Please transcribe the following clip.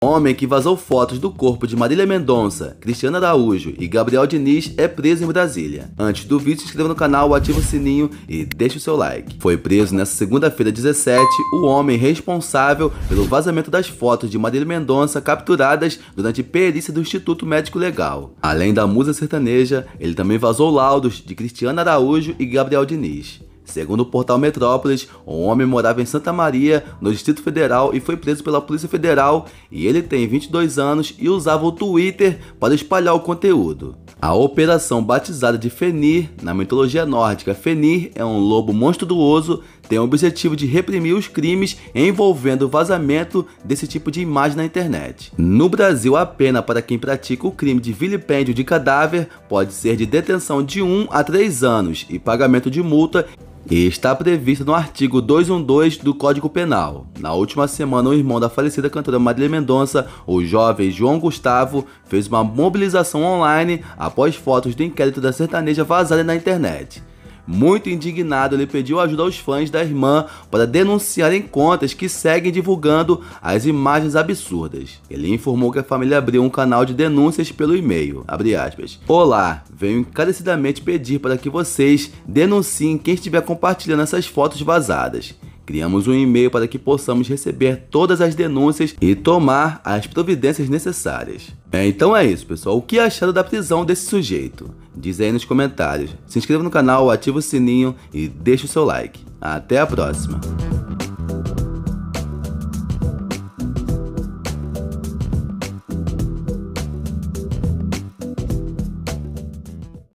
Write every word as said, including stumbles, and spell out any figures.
Homem que vazou fotos do corpo de Marília Mendonça, Cristiano Araújo e Gabriel Diniz é preso em Brasília. Antes do vídeo, se inscreva no canal, ative o sininho e deixe o seu like. Foi preso nesta segunda-feira dezessete o homem responsável pelo vazamento das fotos de Marília Mendonça capturadas durante perícia do Instituto Médico Legal. Além da musa sertaneja, ele também vazou laudos de Cristiano Araújo e Gabriel Diniz. Segundo o portal Metrópolis, o homem morava em Santa Maria, no Distrito Federal, e foi preso pela Polícia Federal, e ele tem vinte e dois anos e usava o Twitter para espalhar o conteúdo. A operação, batizada de Fenir, na mitologia nórdica, Fenir é um lobo monstruoso, tem o objetivo de reprimir os crimes envolvendo o vazamento desse tipo de imagem na internet. No Brasil, a pena para quem pratica o crime de vilipêndio de cadáver pode ser de detenção de um a três anos e pagamento de multa, e está prevista no artigo duzentos e doze do Código Penal. Na última semana, o irmão da falecida cantora Marília Mendonça, o jovem João Gustavo, fez uma mobilização online após fotos do inquérito da sertaneja vazarem na internet. Muito indignado, ele pediu ajuda aos fãs da irmã para denunciarem contas que seguem divulgando as imagens absurdas. Ele informou que a família abriu um canal de denúncias pelo e-mail, abre aspas, "Olá, venho encarecidamente pedir para que vocês denunciem quem estiver compartilhando essas fotos vazadas. Criamos um e-mail para que possamos receber todas as denúncias e tomar as providências necessárias." É, então é isso, pessoal. O que acharam da prisão desse sujeito? Diz aí nos comentários. Se inscreva no canal, ative o sininho e deixe o seu like. Até a próxima!